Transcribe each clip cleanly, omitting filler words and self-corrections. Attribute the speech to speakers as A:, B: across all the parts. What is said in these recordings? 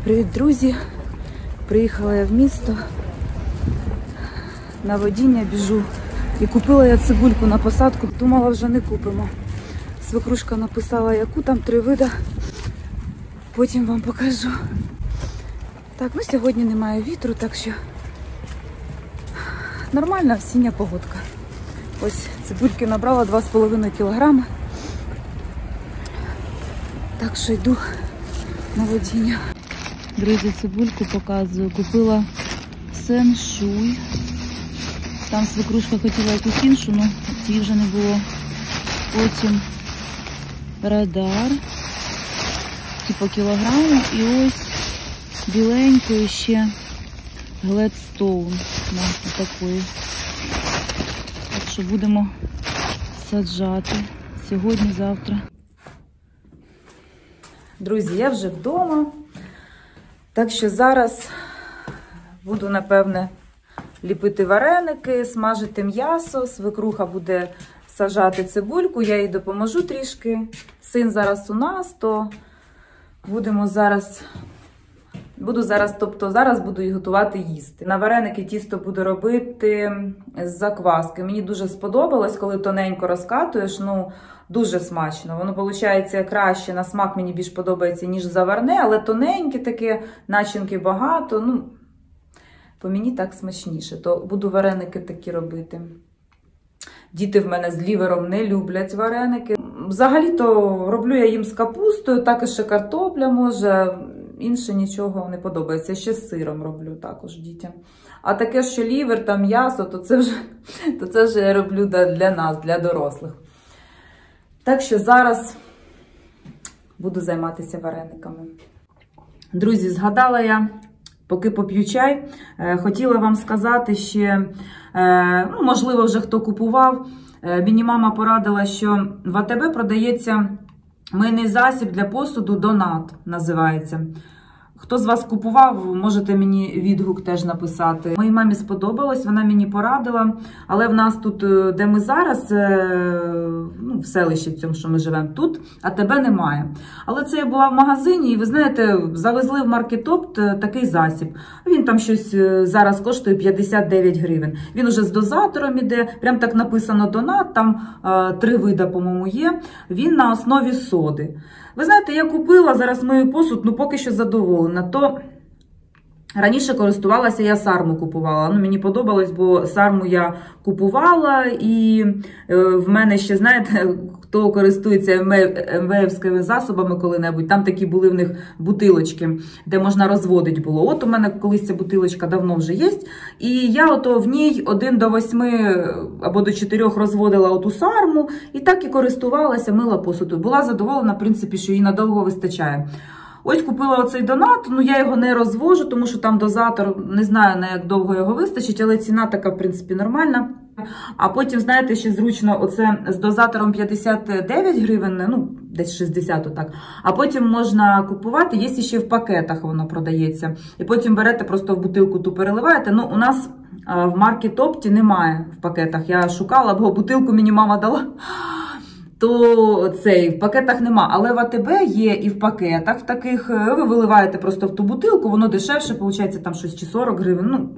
A: Привіт, друзі! Приїхала я в місто, на водіння біжу. І купила я цибульку на посадку, думала, вже не купимо. Свекрушка написала, яку там 3 вида. Потім вам покажу. Так, ну сьогодні немає вітру, так що нормальна осіння погодка. Ось цибульки набрала 2,5 кілограми. Так що йду на водіння. Друзі, цибульку показую. Купила сен-шуй. Там свекрушка хотіла якусь іншу, але її вже не було. Потім радар, типу кілограму. І ось біленькою ще Гледстоун. Такої. Так що будемо саджати сьогодні-завтра. Друзі, я вже вдома. Так що зараз буду, напевне, ліпити вареники, смажити м'ясо. Свекруха буде саджати цибульку, я їй допоможу трішки. Син зараз у нас, то зараз буду її готувати їсти. На вареники тісто буду робити з закваски. Мені дуже сподобалось, коли тоненько розкатуєш, ну, дуже смачно. Воно виходить краще, на смак мені більш подобається, ніж заварне, але тоненьке таке, начинки багато, ну, по мені так смачніше. То буду вареники такі робити. Діти в мене з лівером не люблять вареники. Взагалі-то роблю я їм з капустою, також ще картопля може, інше нічого не подобається. Ще з сиром роблю також дітям. А таке, що лівер та м'ясо, то це вже я роблю для нас, для дорослих. Так що зараз буду займатися варениками. Друзі, згадала я, поки поп'ю чай, хотіла вам сказати ще, ну, можливо, вже хто купував, мені мама порадила, що в АТБ продається мийний засіб для посуду Донат, називається. Хто з вас купував, можете мені відгук теж написати. Моїй мамі сподобалось, вона мені порадила, але в нас тут, де ми зараз, ну, в селищі в цьому, що ми живемо, тут АТБ немає. Але це я була в магазині, і ви знаєте, завезли в Маркетопт такий засіб. Він там щось зараз коштує 59 гривень. Він уже з дозатором іде, прям так написано Донат, там 3 вида, по-моєму, є. Він на основі соди. Ви знаєте, я купила, зараз мию посуд, ну поки що задоволена. То раніше користувалася, я сарму купувала. Ну, мені подобалось, бо сарму я купувала, і в мене ще, знаєте, хто користується МВФськими засобами коли-небудь, там такі були в них бутилочки, де можна розводити було. От у мене колись ця бутилочка давно вже є, і я ото в ній 1 до 8 або до 4 розводила оту сарму, і так і користувалася, мила посуду. Була задоволена, в принципі, що їй надовго вистачає. Ось купила оцей Донат, ну я його не розвожу, тому що там дозатор, не знаю, на як довго його вистачить, але ціна така, в принципі, нормальна. А потім, знаєте, ще зручно, оце з дозатором 59 гривень, ну, десь 60 отак. А потім можна купувати, є ще в пакетах воно продається. І потім берете, просто в бутилку ту переливаєте. Ну, у нас в Маркетопті немає в пакетах. Я шукала, бо бутилку мені мама дала. То цей, в пакетах нема, але в АТБ є і в пакетах в таких, ви виливаєте просто в ту бутилку, воно дешевше, виходить там щось чи 40 гривень, ну,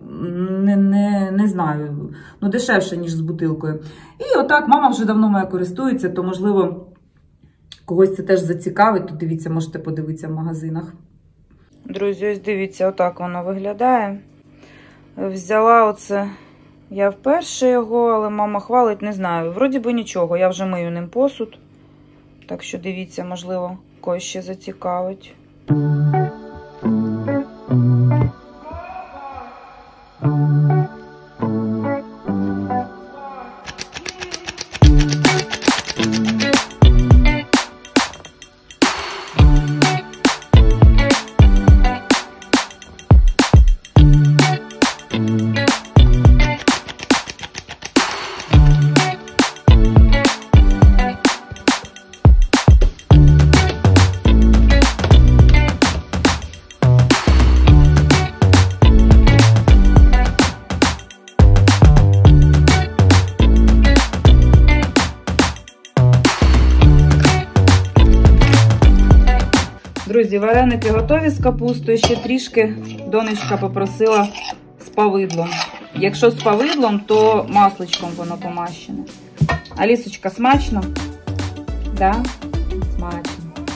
A: не знаю, ну дешевше, ніж з бутилкою. І отак, мама вже давно моя користується, то, можливо, когось це теж зацікавить, то дивіться, можете подивитися в магазинах. Друзі, ось дивіться, отак воно виглядає. Взяла оце... Я вперше його, але мама хвалить, не знаю. Вроді би нічого, я вже мию ним посуд. Так що дивіться, можливо, когось ще зацікавить. Друзі, вареники готові з капустою. Ще трішки донечка попросила з повидлом. Якщо з повидлом, то масличком воно помащене. Алісочка, смачно? Да? Смачно.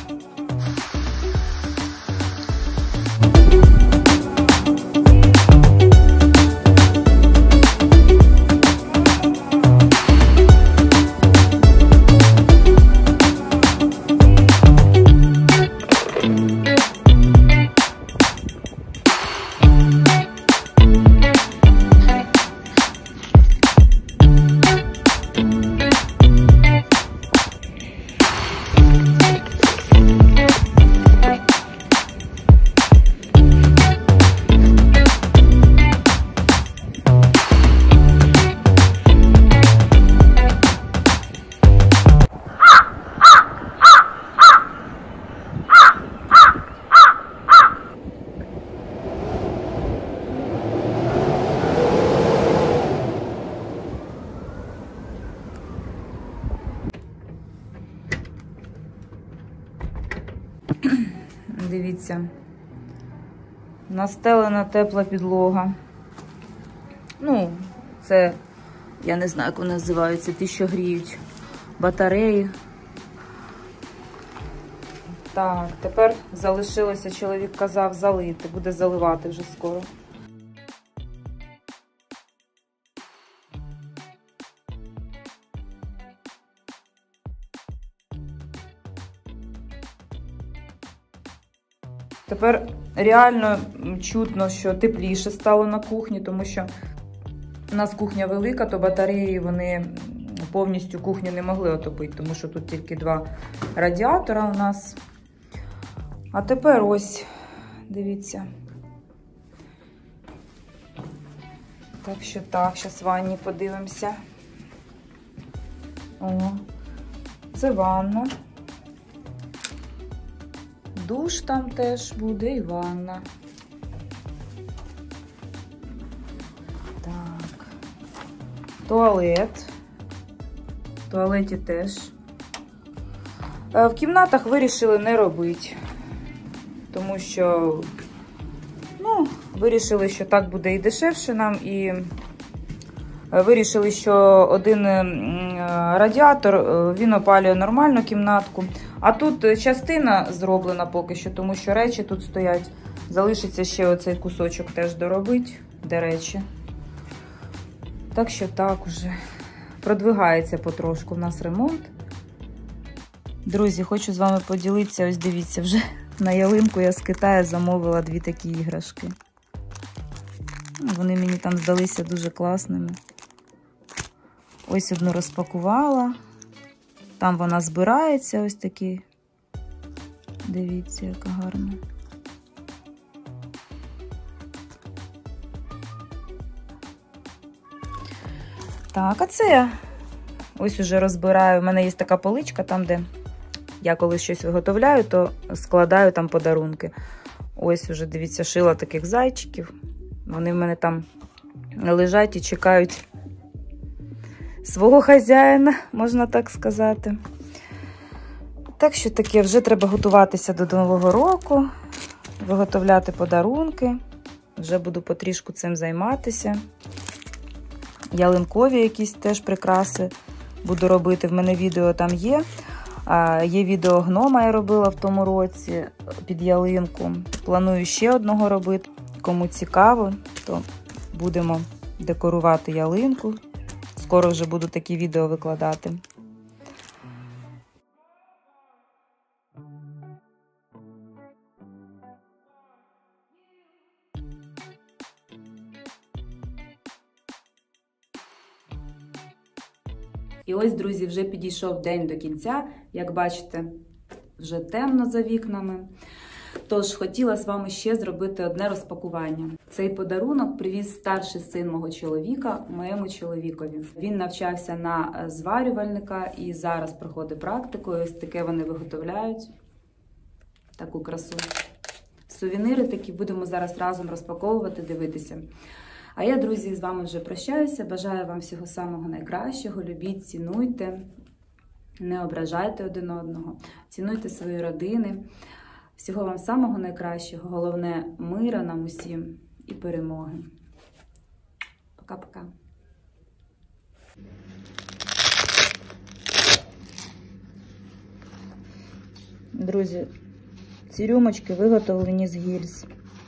A: Дивіться, настелена тепла підлога. Ну, це, я не знаю, як вони називаються, ті, що гріють батареї. Так, тепер залишилося, чоловік казав, залити. Буде заливати вже скоро. Тепер реально чутно, що тепліше стало на кухні, тому що у нас кухня велика, то батареї вони повністю кухню не могли отопити, тому що тут тільки 2 радіатора у нас. А тепер ось, дивіться. Так що так, зараз в ванні подивимося. О, це ванна. Душ там теж буде і ванна. Так. Туалет. В туалеті теж. В кімнатах вирішили не робити. Тому що, ну, вирішили, що так буде і дешевше нам, і вирішили, що один радіатор, він опалює нормально кімнатку. А тут частина зроблена поки що, тому що речі тут стоять. Залишиться ще оцей кусочок теж доробити, де речі. Так що так уже продвигається потрошку в нас ремонт. Друзі, хочу з вами поділитися, ось дивіться, вже на ялинку я з Китаю замовила 2 такі іграшки. Вони мені там здалися дуже класними. Ось одну розпакувала. Там вона збирається, ось такі. Дивіться, яка гарна. Так, а це ось уже розбираю. У мене є така поличка, там, де я коли щось виготовляю, то складаю там подарунки. Ось уже, дивіться, шила таких зайчиків. Вони в мене там лежать і чекають свого хазяїна, можна так сказати. Так що таке, вже треба готуватися до Нового року, виготовляти подарунки. Вже буду потрішку цим займатися. Ялинкові якісь теж прикраси буду робити. В мене відео там є. Є відео гнома, я робила в тому році під ялинку. Планую ще одного робити. Кому цікаво, то будемо декорувати ялинку. Скоро вже буду такі відео викладати. І ось, друзі, вже підійшов день до кінця. Як бачите, вже темно за вікнами. Тож, хотіла з вами ще зробити одне розпакування. Цей подарунок привіз старший син мого чоловіка, моєму чоловікові. Він навчався на зварювальника і зараз проходить практику. Ось таке вони виготовляють. Таку красу. Сувеніри такі будемо зараз разом розпаковувати, дивитися. А я, друзі, з вами вже прощаюся. Бажаю вам всього самого найкращого. Любіть, цінуйте, не ображайте один одного. Цінуйте свої родини. Всього вам самого найкращого. Головне – мира нам усім і перемоги. Пока-пока. Друзі, ці рюмочки виготовлені з гільз.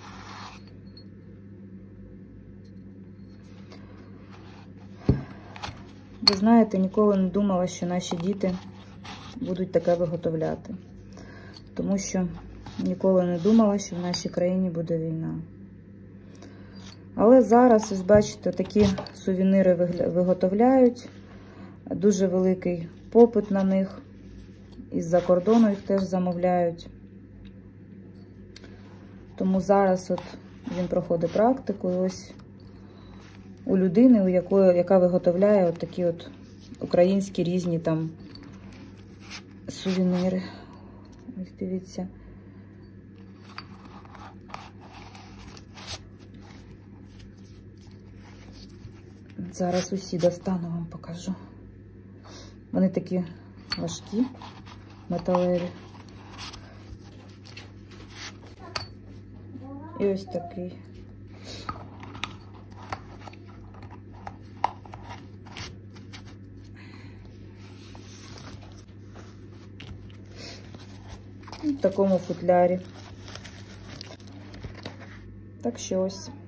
A: Ви знаєте, ніколи не думала, що наші діти будуть таке виготовляти. Тому що ніколи не думала, що в нашій країні буде війна. Але зараз, ось бачите, такі сувеніри виготовляють. Дуже великий попит на них. Із-за кордону їх теж замовляють. Тому зараз от він проходить практику. І ось у людини, яка виготовляє от такі от українські різні там сувеніри. Ось дивіться. Зараз усі достану, вам покажу. Вони такі важкі, металеві. І ось такий. В такому футлярі. Так що ось.